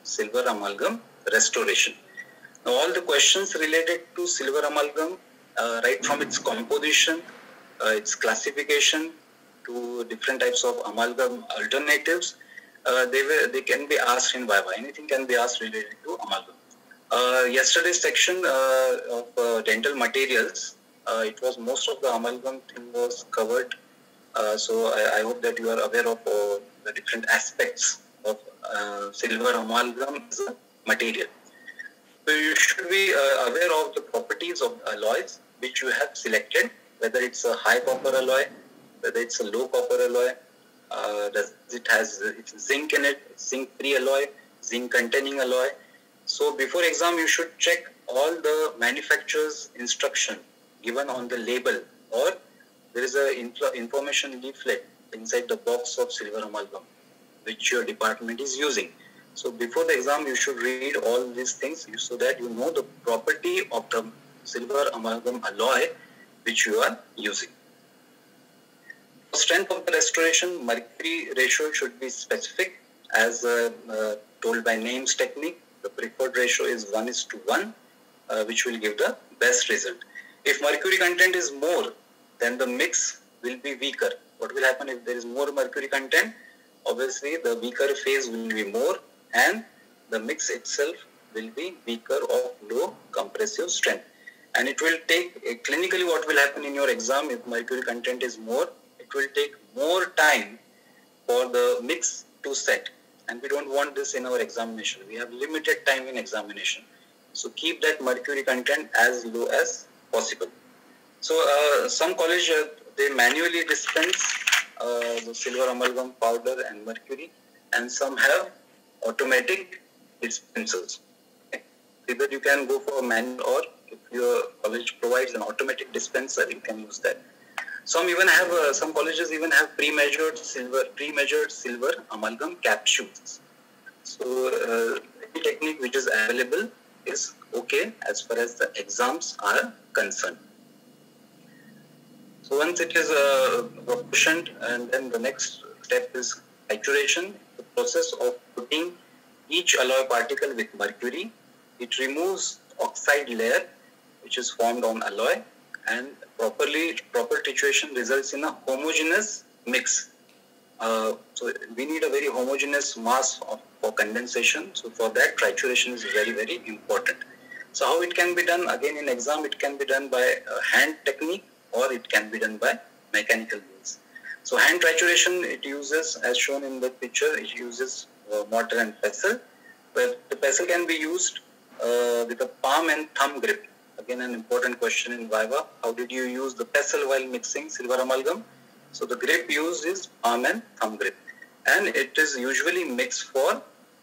silver amalgam restoration. Now, all the questions related to silver amalgam, right from its composition, its classification, to different types of amalgam alternatives, they can be asked in Viva. Anything can be asked related to amalgam. Yesterday's section of dental materials, it was most of the amalgam thing was covered. So I hope that you are aware of the different aspects of silver amalgam as a material. So you should be aware of the properties of alloys which you have selected, whether it's a high copper alloy, whether it's a low copper alloy, does it has it's zinc in it, zinc-free alloy, zinc-containing alloy. So before exam, you should check all the manufacturer's instruction given on the label, or there is a information leaflet inside the box of silver amalgam which your department is using. So before the exam, you should read all these things so that you know the property of the silver amalgam alloy which you are using. For strength of the restoration, mercury ratio should be specific as told by Names technique. The preferred ratio is 1:1, which will give the best result. If mercury content is more, then the mix will be weaker. What will happen if there is more mercury content? Obviously, the weaker phase will be more and the mix itself will be weaker of low compressive strength. And it will take, clinically what will happen in your exam if mercury content is more, it will take more time for the mix to set. And we don't want this in our examination. We have limited time in examination. So keep that mercury content as low as possible. So some college, they manually dispense the silver amalgam powder and mercury, and some have automatic dispensers. Okay. Either you can go for manual, or if your college provides an automatic dispenser, you can use that. Some even have, some colleges even have pre-measured silver amalgam capsules. So any technique which is available is okay as far as the exams are concerned. So once it is proportioned, and then the next step is trituration, the process of putting each alloy particle with mercury. It removes oxide layer which is formed on alloy, and proper trituration results in a homogeneous mix. So we need a very homogeneous mass for condensation. So for that, trituration is very, very important. So how it can be done? Again, in exam, it can be done by hand technique, or it can be done by mechanical means. So hand trituration, it uses, as shown in the picture, it uses mortar and pestle. But the pestle can be used with a palm and thumb grip. Again, an important question in Viva. How did you use the pestle while mixing silver amalgam? So the grip used is palm and thumb grip. And it is usually mixed for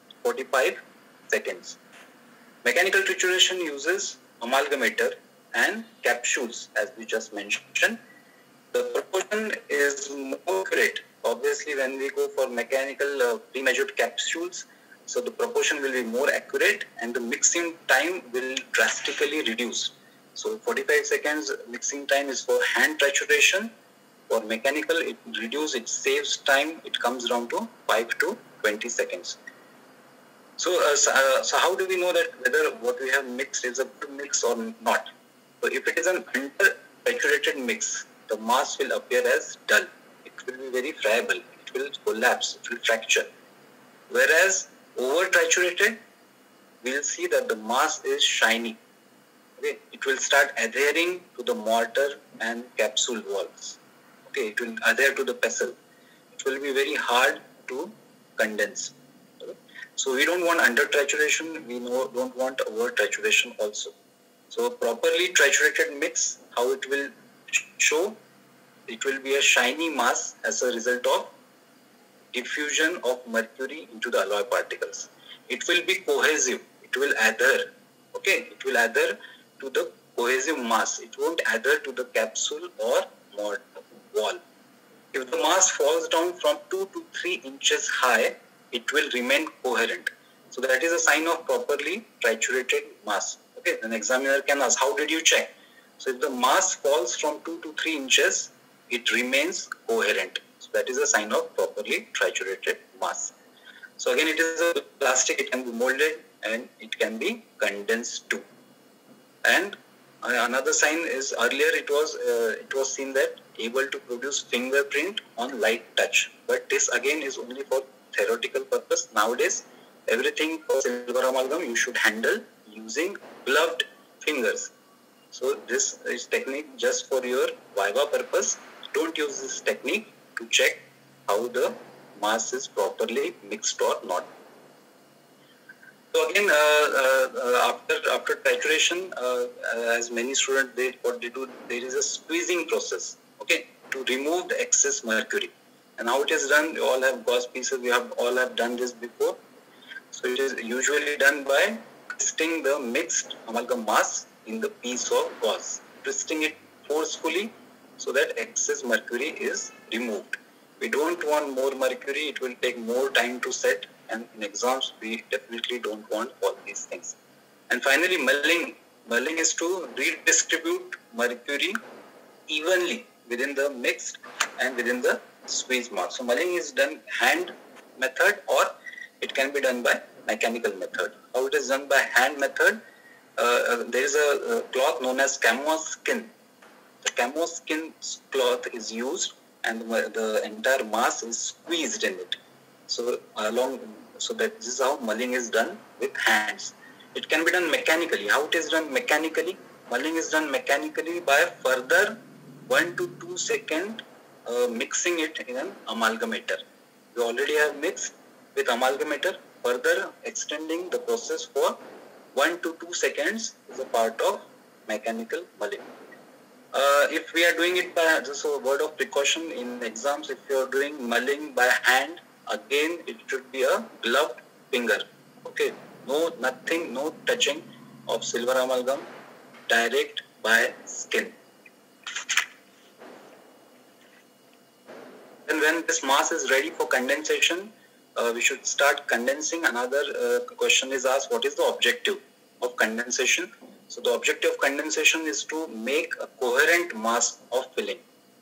45 seconds. Mechanical trituration uses amalgamator and capsules, as we just mentioned. The proportion is more accurate. Obviously, when we go for mechanical pre-measured capsules, so the proportion will be more accurate and the mixing time will drastically reduce. So 45 seconds mixing time is for hand trituration. For mechanical, it reduces, it saves time. It comes down to 5 to 20 seconds. So how do we know that whether what we have mixed is a good mix or not? So if it is an under-triturated mix, the mass will appear as dull. It will be very friable. It will collapse. It will fracture. Whereas over-triturated, we will see that the mass is shiny. Okay, it will start adhering to the mortar and capsule walls. Okay, it will adhere to the pestle. It will be very hard to condense. Okay? So we don't want under-trituration. We don't want over-trituration also. So properly triturated mix, how it will show, it will be a shiny mass as a result of diffusion of mercury into the alloy particles. It will be cohesive. It will adhere. Okay, it will adhere to the cohesive mass. It won't adhere to the capsule or mortar wall. If the mass falls down from 2 to 3 inches high, it will remain coherent. So that is a sign of properly triturated mass. Okay, an examiner can ask, how did you check? So if the mass falls from 2 to 3 inches, it remains coherent. So that is a sign of properly triturated mass. So again, it is a plastic, it can be molded and it can be condensed too. And another sign is earlier it was seen that able to produce fingerprint on light touch, but this again is only for theoretical purpose. Nowadays, everything for silver amalgam you should handle using gloved fingers. So this is technique just for your viva purpose. Don't use this technique to check how the mass is properly mixed or not. So again, after trituration, as many students, what they do, there is a squeezing process, okay, to remove the excess mercury. And how it is done, you all have gauze pieces, we have all have done this before. So it is usually done by twisting the mixed amalgam mass in the piece of gauze, twisting it forcefully so that excess mercury is removed. We don't want more mercury, it will take more time to set, and in exams we definitely don't want all these things. And finally, mulling. Mulling is to redistribute mercury evenly within the mixed and within the squeeze mass. So mulling is done hand method, or it can be done by mechanical method. How it is done by hand method, there is a cloth known as camo skin. The camo skin cloth is used and the entire mass is squeezed in it. So that this is how mulling is done with hands. It can be done mechanically. How it is done mechanically? Mulling is done mechanically by further 1 to 2 second mixing it in an amalgamator. You already have mixed with amalgamator. Further extending the process for 1 to 2 seconds is a part of mechanical mulling. If we are doing it by, just a word of precaution in exams, if you are doing mulling by hand, again it should be a gloved finger. Okay, no touching of silver amalgam, direct by skin. And when this mass is ready for condensation, we should start condensing. Another question is asked, what is the objective of condensation? So the objective of condensation is to make a coherent mass of filling.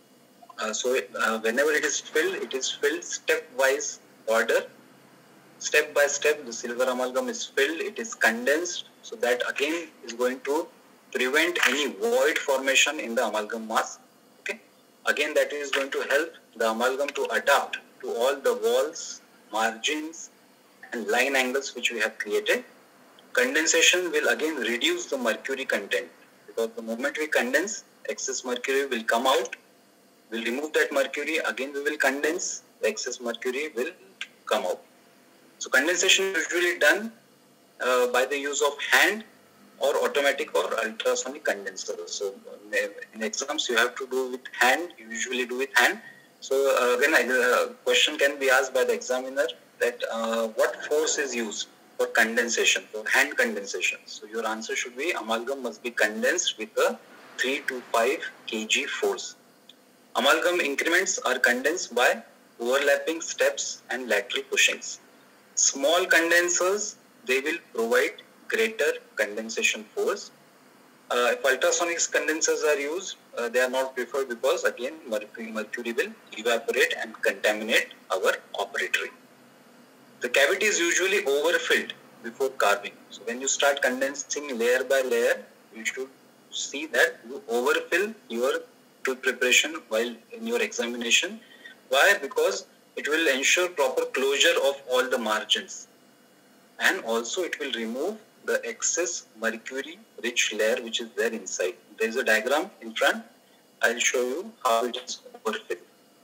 Whenever it is filled stepwise order. Step by step, the silver amalgam is filled, it is condensed. So that again is going to prevent any void formation in the amalgam mass. Okay. Again, that is going to help the amalgam to adapt to all the walls, margins, and line angles which we have created. Condensation will again reduce the mercury content, because the moment we condense, excess mercury will come out. We'll remove that mercury, again we will condense, the excess mercury will come out. So condensation is usually done by the use of hand or automatic or ultrasonic condenser. So in exams you have to do with hand, you usually do with hand. So again a question can be asked by the examiner that what force is used for condensation, for hand condensation. So your answer should be amalgam must be condensed with a 3 to 5 kg force. Amalgam increments are condensed by overlapping steps and lateral pushings. Small condensers, they will provide greater condensation force. If ultrasonic condensers are used, they are not preferred because again mercury will evaporate and contaminate our operatory. The cavity is usually overfilled before carving. So when you start condensing layer by layer, you should see that you overfill your tooth preparation while in your examination. Why? Because it will ensure proper closure of all the margins, and also it will remove the excess mercury rich layer which is there inside. There is a diagram in front. I will show you how it is overfilled.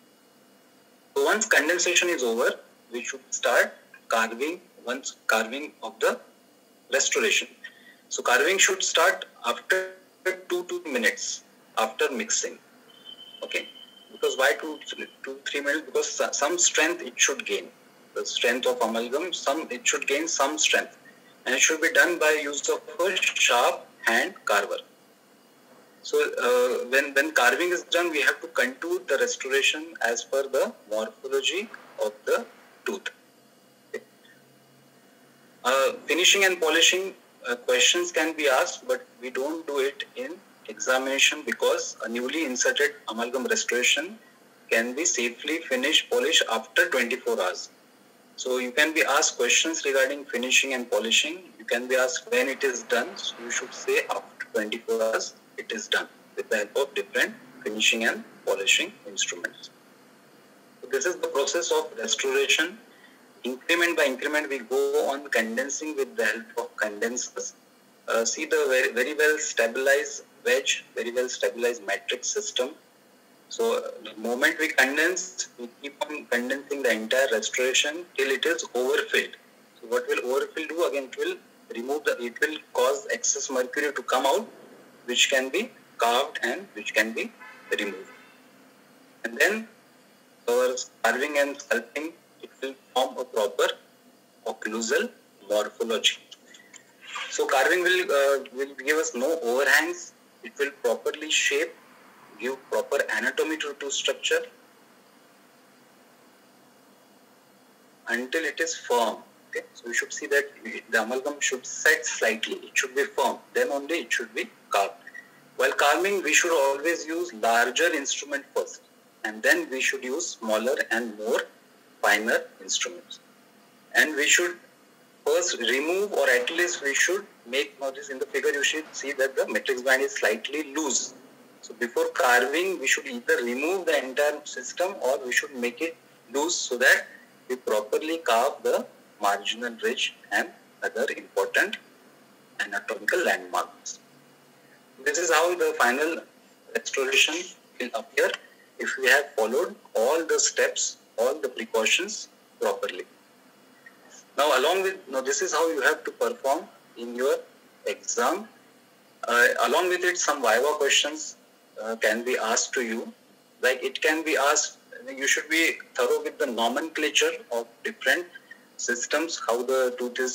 So once condensation is over, we should start carving of the restoration. So carving should start after 2 to 3 minutes after mixing. Okay, because why 2 to 3 minutes? Because some strength it should gain. The strength of amalgam, it should gain some strength, and it should be done by use of a sharp hand carver. So when carving is done, we have to contour the restoration as per the morphology of the tooth. Okay. Finishing and polishing questions can be asked, but we don't do it in examination because a newly inserted amalgam restoration can be safely polished after 24 hours. So you can be asked questions regarding finishing and polishing. You can be asked when it is done. So you should say after 24 hours it is done with the help of different finishing and polishing instruments. So this is the process of restoration. Increment by increment we go on condensing with the help of condensers. See the very well stabilized wedge, very well stabilized matrix system. So the moment we condense, we keep on condensing the entire restoration till it is overfilled. So what will overfill do? Again, it will cause excess mercury to come out, which can be carved and which can be removed. And then our carving and sculpting, it will form a proper occlusal morphology. So carving will give us no overhangs. It will properly shape, give proper anatomy to tooth structure until it is firm. Okay, so we should see that the amalgam should set slightly. It should be firm. Then only it should be carved. While carving, we should always use larger instrument first, and then we should use smaller and more finer instruments. And we should first remove, or at least we should make, notice in the figure you should see that the matrix band is slightly loose. So before carving, we should either remove the entire system or we should make it loose so that we properly carve the marginal ridge and other important anatomical landmarks. This is how the final restoration will appear if we have followed all the steps, all the precautions properly. Now, this is how you have to perform in your exam. Along with it, some viva questions can be asked to you. Like it can be asked, you should be thorough with the nomenclature of different systems, how the tooth is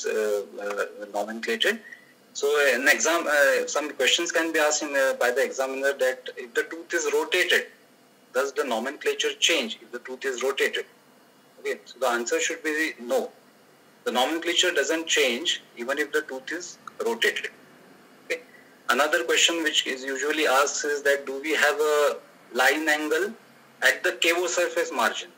nomenclated. So in exam, some questions can be asked by the examiner that if the tooth is rotated, does the nomenclature change if the tooth is rotated? Okay, so the answer should be no. The nomenclature doesn't change even if the tooth is rotated. Okay. Another question which is usually asked is that do we have a line angle at the KO surface margin?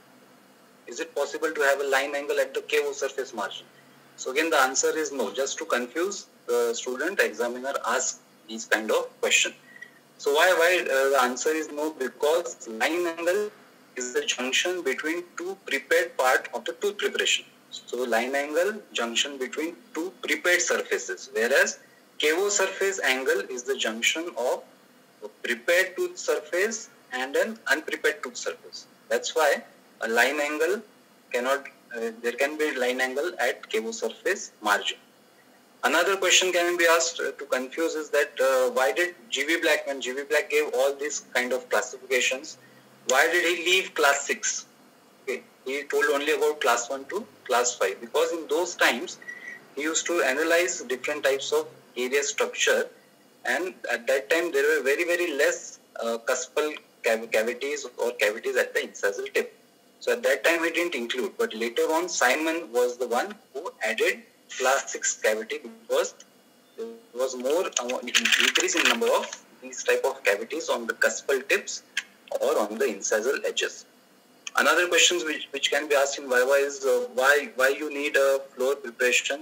Is it possible to have a line angle at the KO surface margin? So again, the answer is no. Just to confuse the student, examiner asks these kind of questions. So why the answer is no? Because line angle is the junction between two prepared part of the tooth preparation. So line angle junction between two prepared surfaces, whereas KO surface angle is the junction of a prepared tooth surface and an unprepared tooth surface. That's why a line angle cannot, there can be line angle at KO surface margin. Another question can be asked to confuse is that why did G.V. Black, when G.V. Black gave all these kind of classifications, why did he leave class 6? Okay. He told only about class 1 to class 5 because in those times he used to analyze different types of area structure, and at that time there were very less cuspal cavities or cavities at the incisal tip. So at that time he didn't include, but later on Simon was the one who added class 6 cavity because there was more increase in number of these type of cavities on the cuspal tips or on the incisal edges. Another question which can be asked in viva is why you need a floor preparation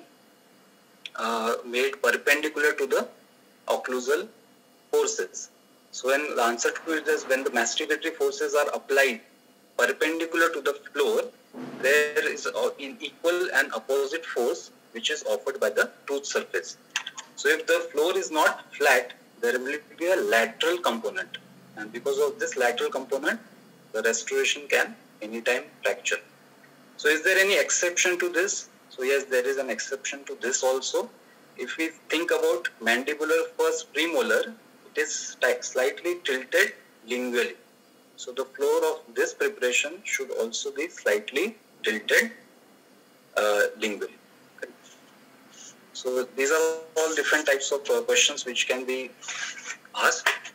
made perpendicular to the occlusal forces. So when the answer to it is when the masticatory forces are applied perpendicular to the floor, there is an equal and opposite force which is offered by the tooth surface. So if the floor is not flat, there will be a lateral component, and because of this lateral component, the restoration can anytime fracture. So is there any exception to this? So yes, there is an exception to this also. If we think about mandibular first premolar, it is slightly tilted lingually. So the floor of this preparation should also be slightly tilted lingually. Okay. So these are all different types of questions which can be asked.